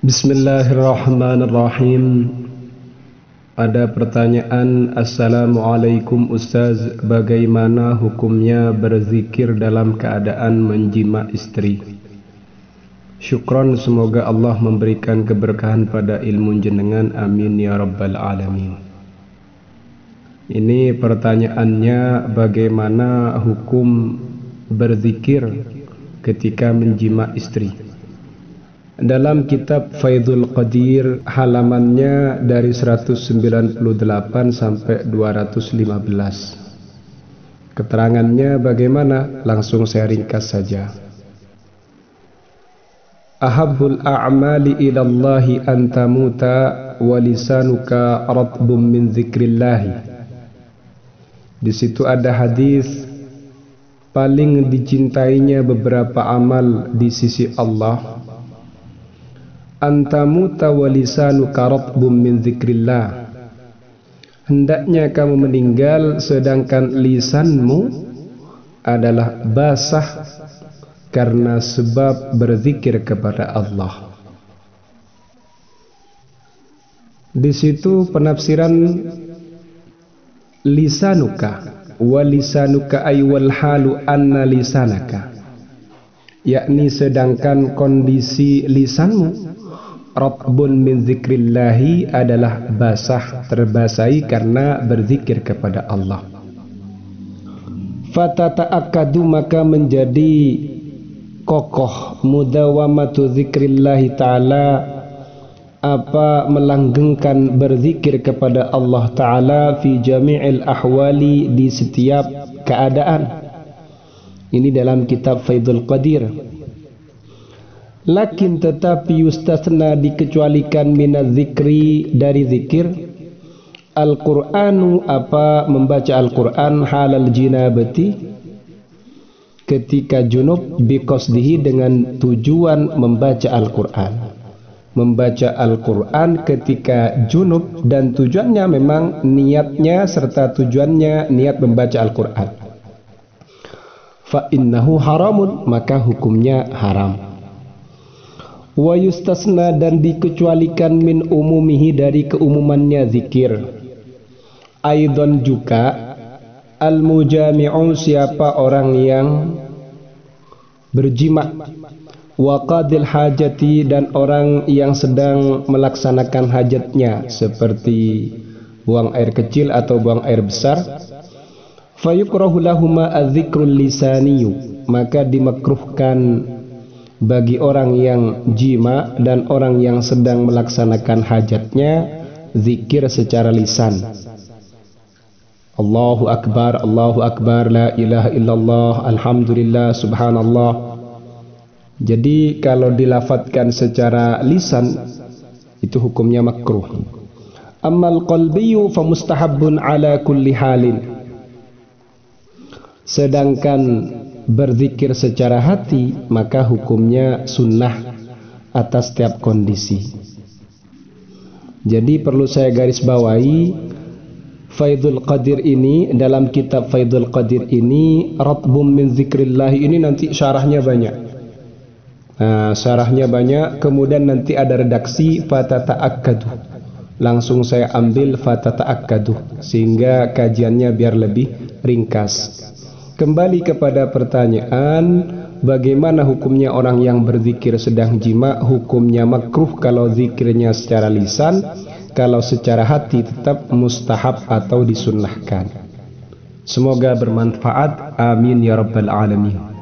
Bismillahirrahmanirrahim. Ada pertanyaan, Assalamualaikum Ustaz, bagaimana hukumnya berzikir dalam keadaan menjima istri? Syukron, semoga Allah memberikan keberkahan pada ilmu jenengan, amin ya rabbal alamin. Ini pertanyaannya, bagaimana hukum berzikir ketika menjima istri? Dalam kitab Faidul Qadir halamannya dari 198 sampai 215. Keterangannya bagaimana? Langsung saya ringkas saja. Ahabbul a'mali ilallahi an tamuta wa lisanuka ratbum min zikrillahi. Di situ ada hadis, paling dicintainya beberapa amal di sisi Allah, antamuta wa lisanuka ratbum min zikrillah. Hendaknya kamu meninggal sedangkan lisanmu adalah basah karena sebab berzikir kepada Allah. Di situ penafsiran lisanuka wa lisanuka ay wal halu anna lisanaka, yakni sedangkan kondisi lisanmu ratbun min zikrillahi adalah basah, terbasahi karena berzikir kepada Allah. Fatata'akkadu, maka menjadi kokoh, mudawamatu zikrillahi ta'ala, apa melanggengkan berzikir kepada Allah Ta'ala fi jami'il ahwali, di setiap keadaan. Ini dalam kitab Faidul Qadir. Lakin tetapi yustasna, dikecualikan minaz zikri, dari zikir, Al-Qur'anu, apa membaca Al-Qur'an, halal jinabati, ketika junub, biqasdihi, dengan tujuan membaca Al-Qur'an. Membaca Al-Qur'an ketika junub dan tujuannya memang niatnya serta tujuannya niat membaca Al-Qur'an. Fa innahu haramun, maka hukumnya haram. Wa yustasna, dan dikecualikan min umumihi, dari keumumannya zikir. Aidon juga, al-mujami'u, siapa orang yang berjima, wa qadil hajati, dan orang yang sedang melaksanakan hajatnya, seperti buang air kecil atau buang air besar. Fayukrahu lahuma az-zikrul lisaniyu, maka dimakruhkan bagi orang yang jima dan orang yang sedang melaksanakan hajatnya zikir secara lisan. Allahu Akbar, la ilaha illallah, alhamdulillah, subhanallah. Jadi kalau dilafadzkan secara lisan itu hukumnya makruh. Ammal qalbiyu fa mustahabbun ala kulli halin. Sedangkan berzikir secara hati, maka hukumnya sunnah atas setiap kondisi. Jadi perlu saya garis bawahi, Faidul Qadir ini, dalam kitab Faidul Qadir ini, ratbum min zikrillah ini nanti syarahnya banyak. Nah, syarahnya banyak, kemudian nanti ada redaksi fatata'akkadu. Langsung saya ambil fatata'akkadu sehingga kajiannya biar lebih ringkas. Kembali kepada pertanyaan, bagaimana hukumnya orang yang berzikir sedang jima? Hukumnya makruh kalau zikirnya secara lisan, kalau secara hati tetap mustahab atau disunnahkan. Semoga bermanfaat, amin ya rabbal alamin.